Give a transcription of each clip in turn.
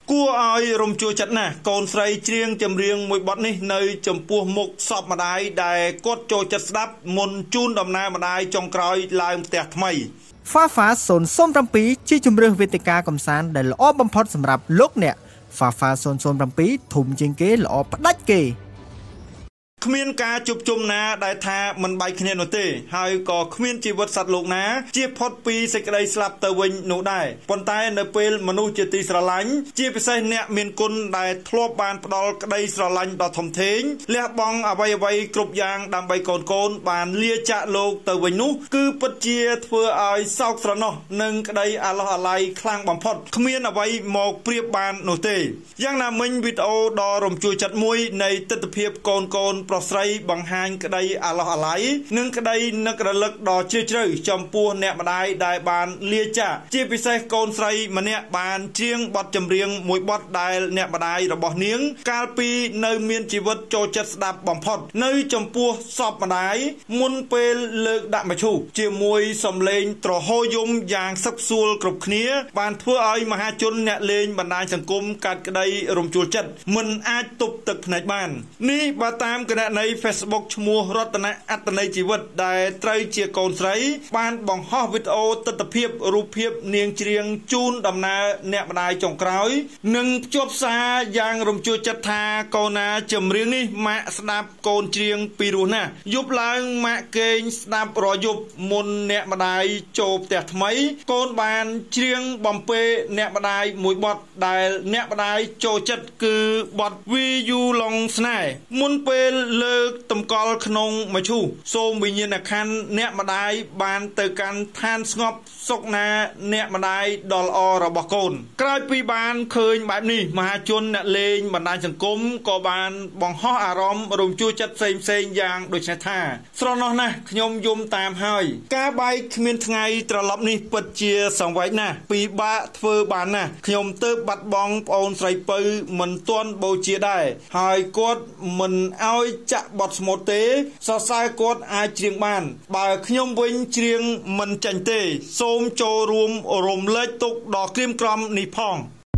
គួរឲ្យរំជួលចិត្តណាស់កូនស្រីច្រៀងចម្រៀងមួយបទនេះនៅចំពោះមុខសពម្ដាយដែលគាត់ចូលចិត្តស្ដាប់មុនជូនដំណើរម្ដាយចុងក្រោយឡើងផ្ទះថ្មីហ្វាហ្វា007ជាជំរឿនវេទិកាកំសាន្តដែលល្អបំផុតសម្រាប់លោកអ្នកហ្វាហ្វា007ធំជាងគេល្អផ្ដាច់គេគ្មានការជួបជុំណាដែលថាមិនបែកគ្នានោះទេហើយក៏គ្មានជីវិតសត្វលោកណាជាផុតពីសេចក្តីស្លាប់ទៅវិញនោះដែរប៉ុន្តែនៅពេលមនុស្សជាទីស្រឡាញ់ជាពិសេសអ្នកមានគុណដែលធ្លាប់បានផ្ដល់ក្តីស្រឡាញ់ដ៏ធំធេងលះបង់អ្វីៗគ្រប់យ៉ាងដើម្បីកូនបានលាចាកលោកទៅវិញនោះគឺពិតជាធ្វើឲ្យសោកស្រណោះនិងក្តីអាឡោះអាល័យខ្លាំងបំផុតគ្មានអ្វីមកប្រៀបបាននោះទេយ៉ាងណាមិញវីដេអូដ៏រំជួលចិត្តមួយនៃទិដ្ឋភាពកូនប្រុសស្រីបង្ហាញក្តីអាឡោះអាល័យនិងក្តីនឹករលឹកដ៏ជ្រាលជ្រៅចំពោះអ្នកម្ដាយដែលបានលាចាកជាពិសេសកូនស្រីម្នាក់បានច្រៀងបទចម្រៀងមួយបទដែលអ្នកម្ដាយរបស់នាងកាលពីនៅមានជីវិតចូលចិត្តស្ដាប់បំផុតនៅចំពោះសពម្ដាយមុនពេលលើកដាក់មឈូសជាមួយសំឡេងទ្រហោយំយ៉ាងសឹកសួលគ្រប់គ្នាបានធ្វើឲ្យមហាជនអ្នកលេងបណ្ដាញសង្គមកាត់ក្តីរំជួលចិត្តមិនអាចទប់ទឹកភ្នែកបាននេះបើតាមគណនីFacebook ឈ្មោះរតនៈអត្តន័យជីវិតដែលត្រូវជាកូនស្រីបានបង្ហោះវីដេអូទិដ្ឋភាពរូបភាពនាងច្រៀងជូនដំណើរអ្នកម្ដាយចុងក្រោយនិងភ្ជាប់សារយ៉ាងរំជួលចិត្តថាកូនណាចម្រៀងនេះម៉ាក់ស្ដាប់កូនច្រៀងពីរោះណាស់យប់ឡើងម៉ាក់គេងស្ដាប់រាល់យប់មុនអ្នកម្ដាយចូលផ្ទះថ្មីកូនបានច្រៀងបំពេអ្នកម្ដាយមួយបទដែលអ្នកម្ដាយចូលចិត្តគឺបទវីយូឡុងស្នេហ៍មុនពេលលើកតម្កល់ក្នុងមឈូសសូមវិញ្ញាណក្ខន្ធអ្នកម្ដាយបានទៅកាន់ឋានស្ងប់សុខណាអ្នកម្ដាយដ៏ល្អរបស់កូនក្រោយពីបានឃើញបែបនេះមហាជនអ្នកលេងបណ្ដាញសង្គមក៏បានបង្ហោះអារម្មណ៍រំជួលចិត្តផ្សេងយ៉ាងដូចនេះថាស្រណោះណាស់ខ្ញុំយំតាមហើយការបែកគ្មានថ្ងៃត្រឡប់នេះពិតជាសង្វេគណាស់ពីបាក់ធ្វើបានណាស់ខ្ញុំទៅបាត់បង់ប្អូនស្រីពៅមិនទាន់បូជាដែរហើយគាត់មិនឲ្យចាក់បទស្មូតទេសរសើរគាត់អាចច្រៀងបានបើខ្ញុំវិញច្រៀងមិនចាញ់ទេសូមចូលរួមរំលែកទុក្ខដ៏ក្រៀមក្រំនេះផង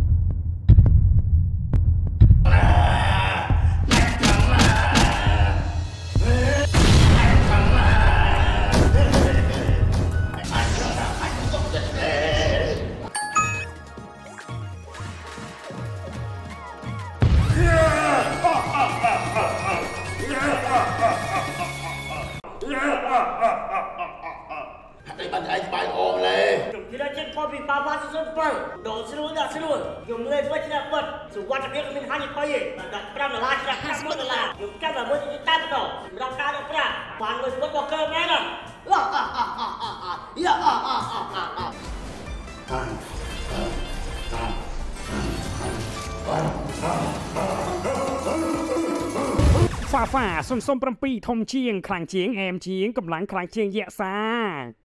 anh bay ôm lên thì đã chết qua bị ba ba xuống bay đổ xuống dùng lên với chiếc bật dùng quan trọng nhất là mình hai nhịp bay đặt pram là la chiếc pram bật là dùng cam là mới chỉ tan đổ ra ca được pram toàn người bật vào cơ ngay rồi phà phà xôn xôn pram pi thông chiêng khang chiêng em chiêng cầm láng khang chiêng dạ xa